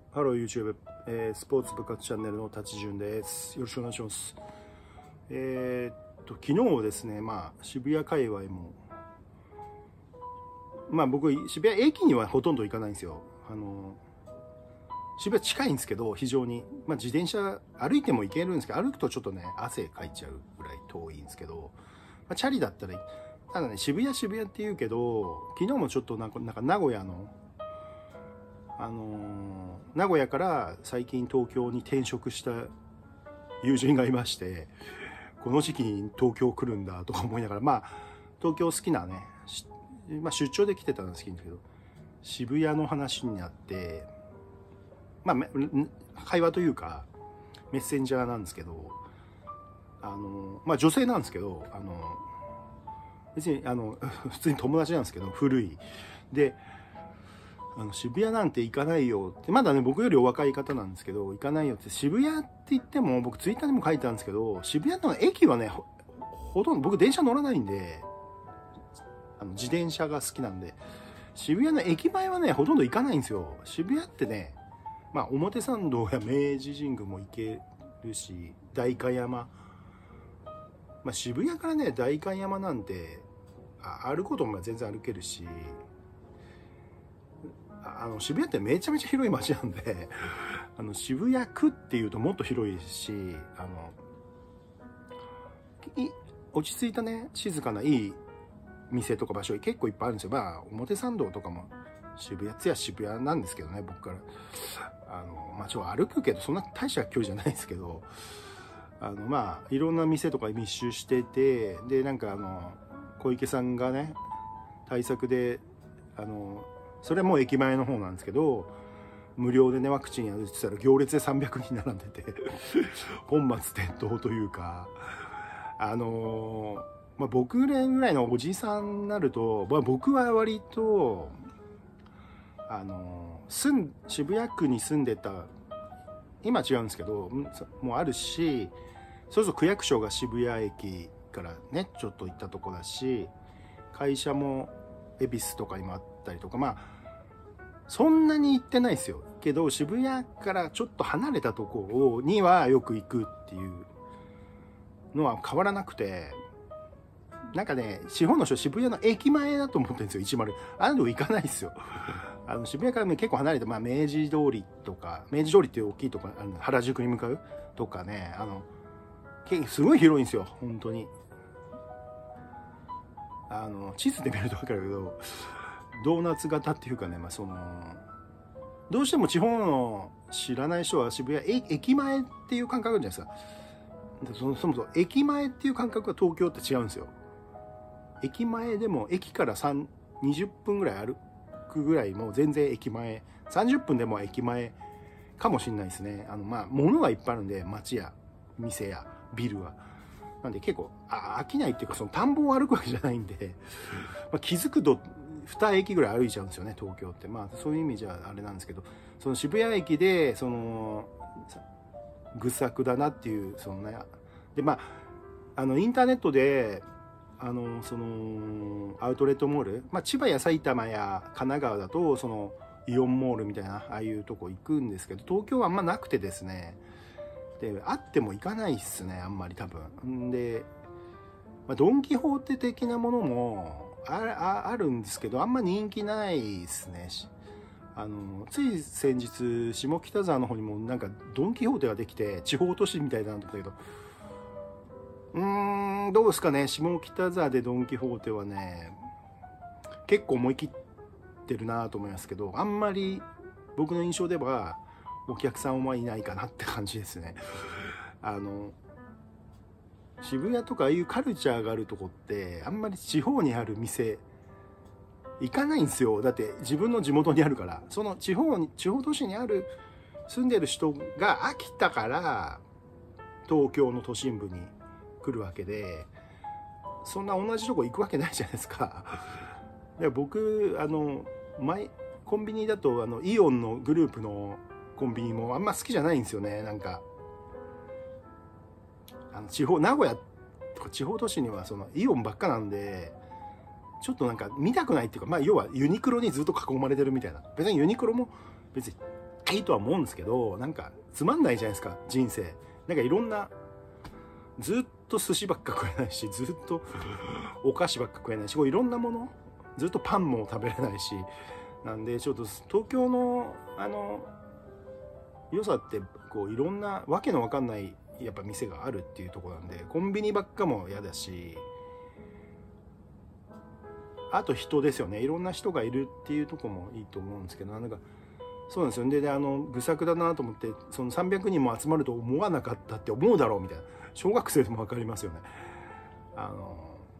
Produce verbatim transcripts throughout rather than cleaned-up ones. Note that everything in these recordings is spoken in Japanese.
ハロー YouTube、えー、スポーツ部活チャンネルの立潤です。よろしくお願いします。えー、っと昨日ですね、まあ渋谷界隈も、まあ僕渋谷駅にはほとんど行かないんですよ。あの渋谷近いんですけど、非常に、まあ、自転車歩いても行けるんですけど、歩くとちょっとね汗かいちゃうぐらい遠いんですけど、まあ、チャリだったら、ただね渋谷渋谷って言うけど、昨日もちょっとなんか、なんか名古屋のあのー、名古屋から最近東京に転職した友人がいまして、この時期に東京来るんだとか思いながら、まあ東京好きなね、まあ、出張で来てたの好きんですけど、渋谷の話になって、まあ会話というかメッセンジャーなんですけど、あのまあ女性なんですけど、あの別にあの普通に友達なんですけど、古いで、あの渋谷なんて行かないよって、まだね僕よりお若い方なんですけど、行かないよって、渋谷って言っても僕ツイッターにも書いてあるんですけど、渋谷の駅はね ほ, ほとんど僕電車乗らないんで、あの自転車が好きなんで、渋谷の駅前はねほとんど行かないんですよ。渋谷ってね、まあ表参道や明治神宮も行けるし、代官山、まあ、渋谷からね代官山なんてあ歩くことも全然歩けるし、あの渋谷ってめちゃめちゃ広い街なんで、あの渋谷区っていうともっと広いし、あのい落ち着いたね静かないい店とか場所結構いっぱいあるんですよ。まあ表参道とかも渋谷つや渋谷なんですけどね、僕からあのまあちょっと歩くけどそんな大した距離じゃないですけど、あのまあいろんな店とか密集してて、でなんかあの小池さんがね対策で、あのそれはもう駅前の方なんですけど、無料でねワクチンやるって言ったら行列でさんびゃくにん並んでて本末転倒というか、あのー、まあ僕ぐらいのおじさんになると、まあ、僕は割とあのー、住ん渋谷区に住んでた、今違うんですけどもうあるし、それこそ区役所が渋谷駅からねちょっと行ったとこだし、会社も恵比寿とかにもあったりとか、まあそんなに行ってないですよけど、渋谷からちょっと離れたとこにはよく行くっていうのは変わらなくて、なんかね地方の人渋谷の駅前だと思ってるんですよ。いちまるあの行かないですよ。あの渋谷から、ね、結構離れて、まあ、明治通りとか、明治通りっていう大きいところ、原宿に向かうとかね、あのすごい広いんですよ本当に。あの地図で見ると分かるけど、ドーナツ型っていうかね、まあ、そのどうしても地方の知らない人は渋谷駅前っていう感覚じゃないですか。そもそも駅前っていう感覚が東京って違うんですよ。駅前でも駅からにじゅっぷんぐらい歩くぐらい、もう全然駅前、さんじゅっぷんでも駅前かもしれないですね。あのまあ物がいっぱいあるんで、街や店やビルは。なんで結構あ飽きないっていうか、その田んぼを歩くわけじゃないんで、まあ、気づくとに駅ぐらい歩いちゃうんですよね東京って。まあそういう意味じゃあれなんですけど、その渋谷駅でその愚策だなっていう、そのね、でまああのインターネットであのそのアウトレットモール、まあ、千葉や埼玉や神奈川だとそのイオンモールみたいなああいうとこ行くんですけど、東京はあんまなくてですね、であっても行かないっすねあんまり多分で、まあ、ドン・キホーテ的なものも あ, あ, あるんですけど、あんま人気ないですね。あのつい先日下北沢の方にもなんかドン・キホーテができて地方都市みたいなんだけど、うーんどうですかね、下北沢でドン・キホーテはね結構思い切ってるなと思いますけど、あんまり僕の印象ではお客さんはいないかなって感じですね。あの渋谷とかああいうカルチャーがあるとこってあんまり地方にある店行かないんですよ。だって自分の地元にあるから。その地方に地方都市にある住んでる人が飽きたから東京の都心部に来るわけで、そんな同じとこ行くわけないじゃないですか。で僕あの前コンビニだとあのイオンのグループのコンビニもあんま好きじゃないんですよね。なんかあの地方名古屋とか地方都市にはそのイオンばっかなんで、ちょっとなんか見たくないっていうか、まあ要はユニクロにずっと囲まれてるみたいな。別にユニクロも別にいいとは思うんですけど、なんかつまんないじゃないですか人生。なんかいろんな、ずっと寿司ばっか食えないし、ずっとお菓子ばっか食えないし、こういろんなものずっとパンも食べれないし、なんでちょっと東京のあの良さってこういろんなわけのわかんないやっぱ店があるっていうところなんで、コンビニばっかも嫌だし、あと人ですよね。いろんな人がいるっていうところもいいと思うんですけど、なんかそうなんですよ。で、であの愚策だなと思って、そのさんびゃくにんも集まると思わなかったって思うだろうみたいな、小学生でも分かりますよね。あの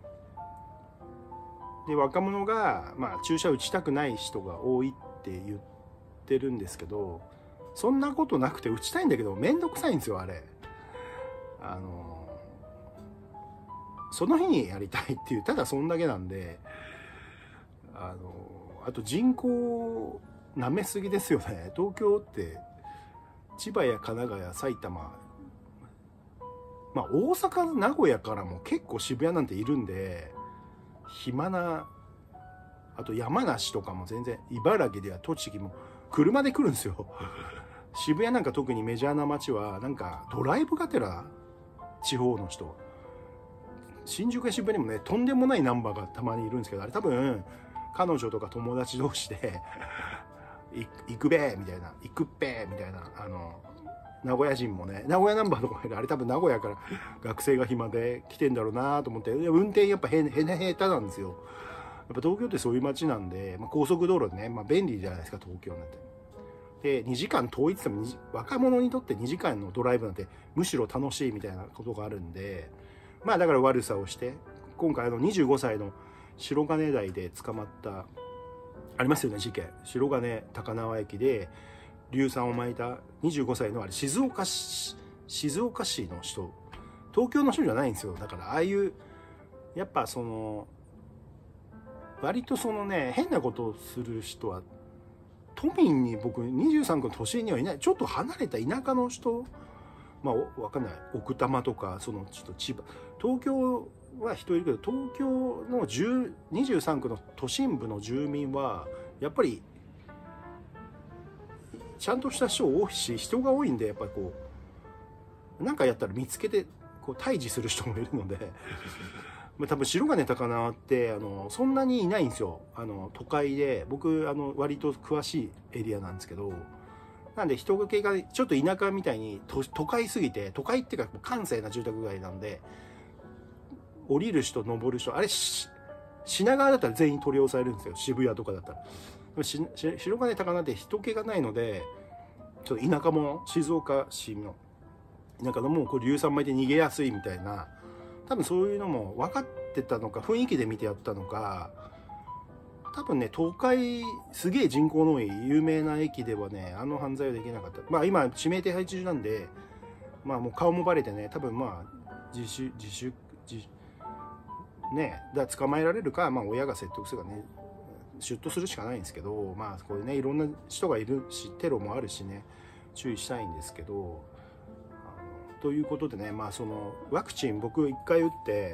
で若者が、まあ、注射打ちたくない人が多いって言ってるんですけど、そんなことなくて打ちたいんだけどめんどくさいんですよあれ。あのその日にやりたいっていう、ただそんだけなんで、あのあと人口なめすぎですよね。東京って千葉や神奈川や埼玉、まあ大阪名古屋からも結構渋谷なんているんで、暇な、あと山梨とかも全然、茨城では栃木も車で来るんですよ。渋谷なんか特にメジャーな街はなんかドライブがてら地方の人、新宿や渋谷にもねとんでもないナンバーがたまにいるんですけど、あれ多分彼女とか友達同士で行くべーみたいな、行くっぺーみたいな、あの名古屋人もね、名古屋ナンバーとかあれ多分名古屋から学生が暇で来てんだろうなと思って、運転やっぱへへねへたなんですよ。やっぱ東京ってそういう街なんで、まあ、高速道路ね、まあ、便利じゃないですか東京なんて。でにじかん遠いって言っても若者にとってにじかんのドライブなんてむしろ楽しいみたいなことがあるんで、まあだから悪さをして、今回あのにじゅうごさいの白金台で捕まったありますよね事件、白金高輪駅で硫酸を撒いたにじゅうごさいのあれ静岡市静岡市の人、東京の人じゃないんですよ。だからああいうやっぱその割とそのね変なことをする人は都民に、僕にじゅうさん区の都心にはいない、ちょっと離れた田舎の人、まあ分かんない、奥多摩とかそのちょっと千葉、東京は人いるけど、東京のにじゅうさん区の都心部の住民はやっぱりちゃんとした人多いし、人が多いんで、やっぱりこう何かやったら見つけてこう対峙する人もいるのでまあ多分白金高輪ってあのそんなにいないんですよ。あの都会で、僕あの割と詳しいエリアなんですけど、なんで人気がちょっと田舎みたいに 都, 都会すぎて、都会っていうか閑静な住宅街なんで、降りる人登る人、あれ品川だったら全員取り押さえるんですよ、渋谷とかだったら。しし白金高輪って人気がないので、ちょっと田舎も静岡市の田舎のもうこう硫酸撒いて逃げやすいみたいな、多分そういうのも分かってたのか、雰囲気で見てやったのか、多分ね東海すげえ人口の多い有名な駅ではねあの犯罪はできなかった。まあ今指名手配中なんで、まあもう顔もバレてね、多分まあ自首自首自ねだから捕まえられるか、まあ親が説得するかね、出頭するしかないんですけど、まあこれねいろんな人がいるし、テロもあるしね、注意したいんですけど、ということでね、まあそのワクチン僕いっかい打って、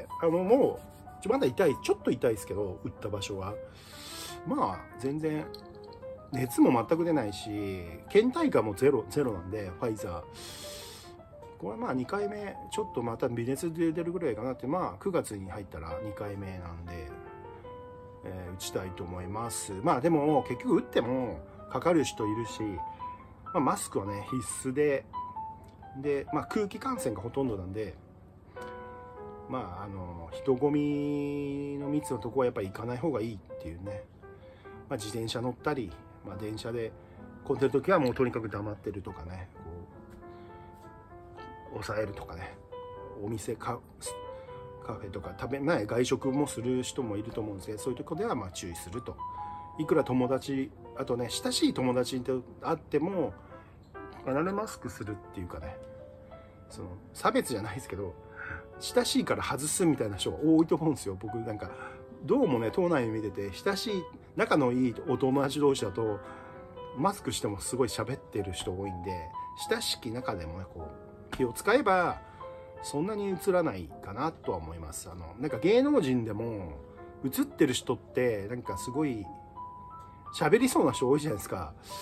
あのもうまだ痛い、ちょっと痛いですけど、打った場所はまあ全然熱も全く出ないし、倦怠感もゼロゼロなんで、ファイザーこれまあにかいめちょっとまた微熱で出るぐらいかなって、まあくがつに入ったらにかいめなんで、えー、打ちたいと思います。まあでも結局打ってもかかる人いるし、まあ、マスクはね必須で、で、まあ、空気感染がほとんどなんで、まああの人混みの密のとこはやっぱり行かない方がいいっていうね、まあ、自転車乗ったり、まあ、電車で混んでる時はもうとにかく黙ってるとかね、こう抑えるとかね、お店カカフェとか食べない外食もする人もいると思うんですけど、そういうとこではまあ注意すると。いくら友達、あとね親しい友達と会っても必ずマスクするっていうかね、その差別じゃないですけど、親しいから外すみたいな人が多いと思うんですよ。僕なんかどうもね島内に見てて、親しい仲のいいお友達同士だとマスクしてもすごい喋ってる人多いんで、親しき中でもねこう気を使えばそんなに映らないかなとは思います。あのなんか芸能人でも映ってる人ってなんかすごい喋りそうな人多いじゃないですか。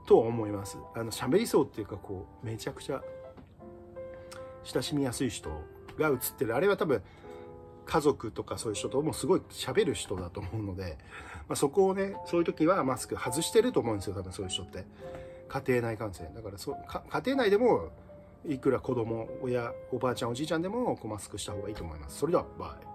と思います。あの喋りそうっていうか、こうめちゃくちゃ親しみやすい人が映ってる、あれは多分家族とかそういう人ともすごい喋る人だと思うので、まあ、そこをね、そういう時はマスク外してると思うんですよ、多分そういう人って。家庭内感染だから、そう家庭内でもいくら子供親おばあちゃんおじいちゃんでもこうマスクした方がいいと思います。それではバイ。